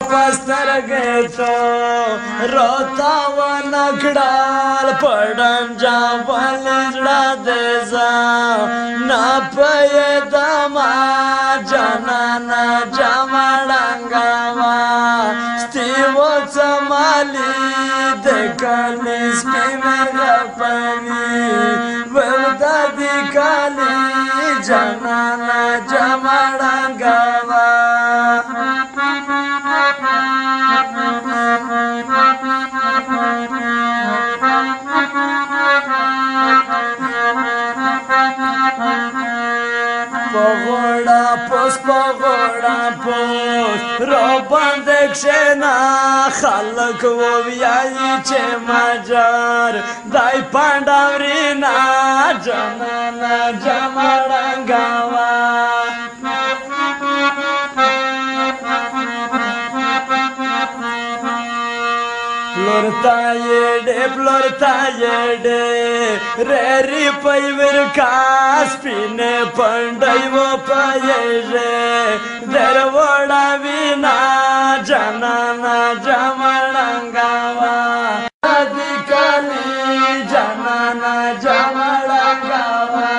پسترګې ته روتا ونکړل پړنجا ولې زړه دې زه نه پوهېدمه جانانه جامه ړنګه وه ستي وڅمالي د کالي سپي مرغپني ورده دې کالي جانانه جامه ړنګه وه پغوڑا پوس رو باندې کښېنه خلک وویایي چې مجر دی پانډه ورېنه جانانه جامه ړنګه وه پلورتا یډې رېرې پی ورکا سپینې پنډۍ وپیږې در وړوینا جانانه جامه ړنګه وه دې کالي جانانه جامه ړنګه وه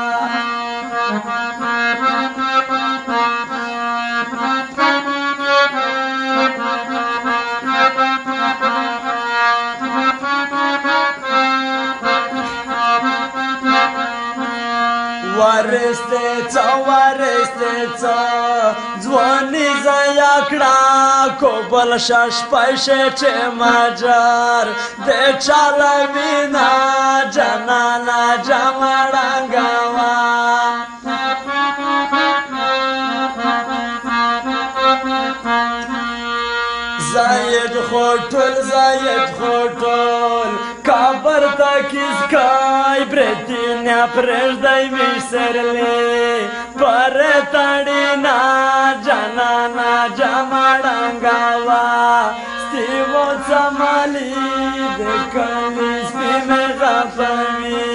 ورسته څه ځواني ضایع کړه کوبل شش پیسې چې مجر د چلوینا جانانه جامه ړنګه وه زاید خوټول کابر ته کیسکای برېتینیا پرېږدی وي سرلې پر تړینا جانانه جامه ړنګه وه ستي وڅمالي د کلي سپي مرغپوي